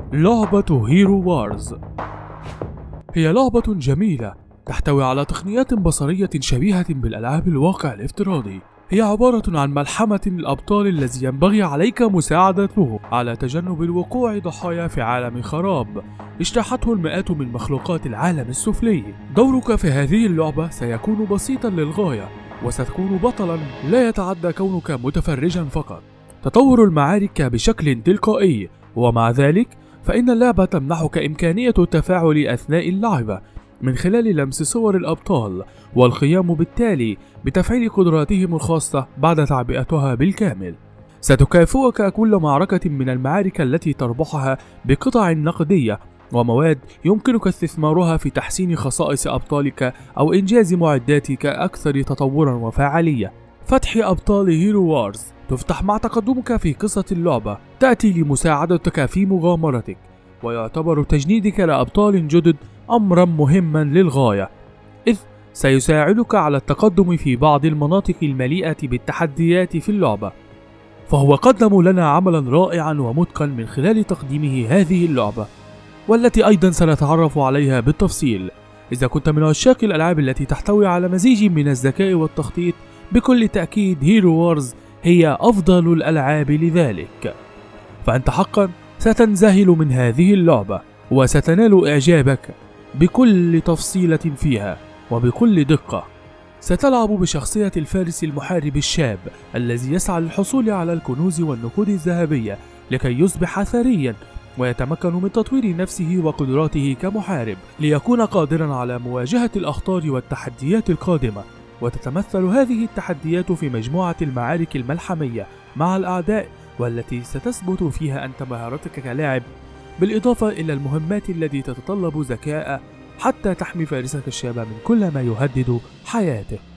لعبة هيرو وارز هي لعبة جميلة تحتوي على تقنيات بصرية شبيهة بالألعاب الواقع الافتراضي. هي عبارة عن ملحمة للأبطال الذي ينبغي عليك مساعدتهم على تجنب الوقوع ضحايا في عالم خراب اجتاحته المئات من مخلوقات العالم السفلي. دورك في هذه اللعبة سيكون بسيطا للغاية، وستكون بطلا لا يتعدى كونك متفرجا فقط. تطور المعارك بشكل تلقائي، ومع ذلك فإن اللعبة تمنحك إمكانية التفاعل أثناء اللعبة من خلال لمس صور الأبطال والقيام بالتالي بتفعيل قدراتهم الخاصة بعد تعبئتها بالكامل. ستكافئك كل معركة من المعارك التي تربحها بقطع نقدية ومواد يمكنك استثمارها في تحسين خصائص أبطالك أو إنجاز معداتك أكثر تطورا وفاعلية. فتح أبطال هيرو وارز تفتح مع تقدمك في قصة اللعبة، تأتي لمساعدتك في مغامرتك، ويعتبر تجنيدك لأبطال جدد أمرا مهما للغاية، إذ سيساعدك على التقدم في بعض المناطق المليئة بالتحديات في اللعبة. فهو قدم لنا عملا رائعا ومتقن من خلال تقديمه هذه اللعبة، والتي أيضا سنتعرف عليها بالتفصيل. إذا كنت من عشاق الألعاب التي تحتوي على مزيج من الذكاء والتخطيط، بكل تأكيد هيرو وارز هي أفضل الألعاب لذلك. فأنت حقا ستنذهل من هذه اللعبة وستنال إعجابك بكل تفصيلة فيها وبكل دقة. ستلعب بشخصية الفارس المحارب الشاب الذي يسعى للحصول على الكنوز والنقود الذهبية لكي يصبح ثريا ويتمكن من تطوير نفسه وقدراته كمحارب ليكون قادرا على مواجهة الأخطار والتحديات القادمة. وتتمثل هذه التحديات في مجموعة المعارك الملحمية مع الأعداء، والتي ستثبت فيها أنت مهارتك كلاعب، بالإضافة إلى المهمات التي تتطلب ذكاء حتى تحمي فارسك الشاب من كل ما يهدد حياته.